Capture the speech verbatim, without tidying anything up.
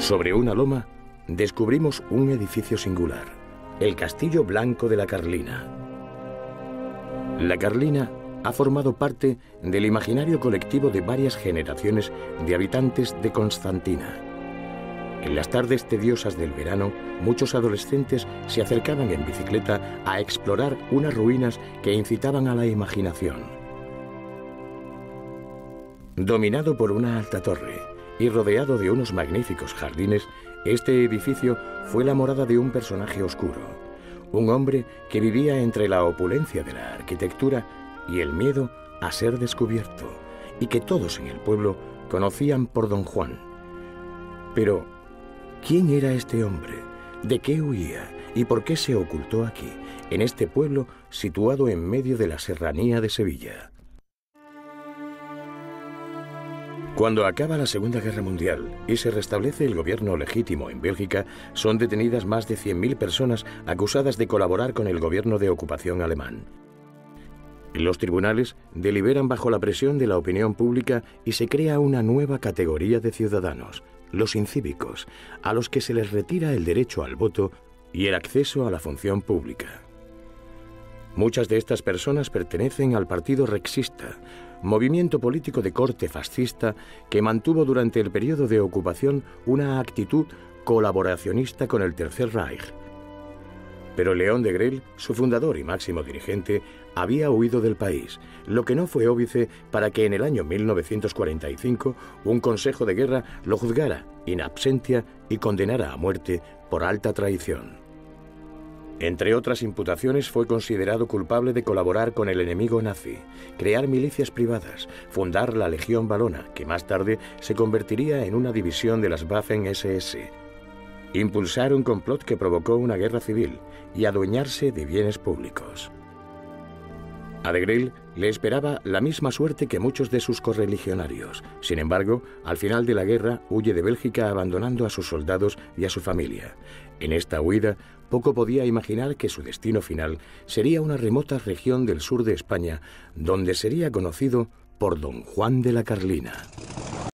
Sobre una loma descubrimos un edificio singular, el Castillo Blanco de la Carlina. La Carlina ha formado parte del imaginario colectivo de varias generaciones de habitantes de Constantina. En las tardes tediosas del verano, muchos adolescentes se acercaban en bicicleta a explorar unas ruinas que incitaban a la imaginación. Dominado por una alta torre y rodeado de unos magníficos jardines, este edificio fue la morada de un personaje oscuro, un hombre que vivía entre la opulencia de la arquitectura y el miedo a ser descubierto, y que todos en el pueblo conocían por Don Juan. Pero, ¿quién era este hombre? ¿De qué huía? ¿Y por qué se ocultó aquí, en este pueblo situado en medio de la serranía de Sevilla? Cuando acaba la Segunda Guerra Mundial y se restablece el gobierno legítimo en Bélgica, son detenidas más de cien mil personas acusadas de colaborar con el gobierno de ocupación alemán. Los tribunales deliberan bajo la presión de la opinión pública y se crea una nueva categoría de ciudadanos, los incívicos, a los que se les retira el derecho al voto y el acceso a la función pública. Muchas de estas personas pertenecen al Partido Rexista, movimiento político de corte fascista que mantuvo durante el periodo de ocupación una actitud colaboracionista con el Tercer Reich. Pero León de Grell, su fundador y máximo dirigente, había huido del país, lo que no fue óbice para que en el año mil novecientos cuarenta y cinco un consejo de guerra lo juzgara in absentia y condenara a muerte por alta traición. Entre otras imputaciones, fue considerado culpable de colaborar con el enemigo nazi, crear milicias privadas, fundar la Legión Valona, que más tarde se convertiría en una división de las Waffen-ese ese, impulsar un complot que provocó una guerra civil y adueñarse de bienes públicos. A de Grell le esperaba la misma suerte que muchos de sus correligionarios. Sin embargo, al final de la guerra huye de Bélgica abandonando a sus soldados y a su familia. En esta huida, poco podía imaginar que su destino final sería una remota región del sur de España, donde sería conocido por Don Juan de la Carlina.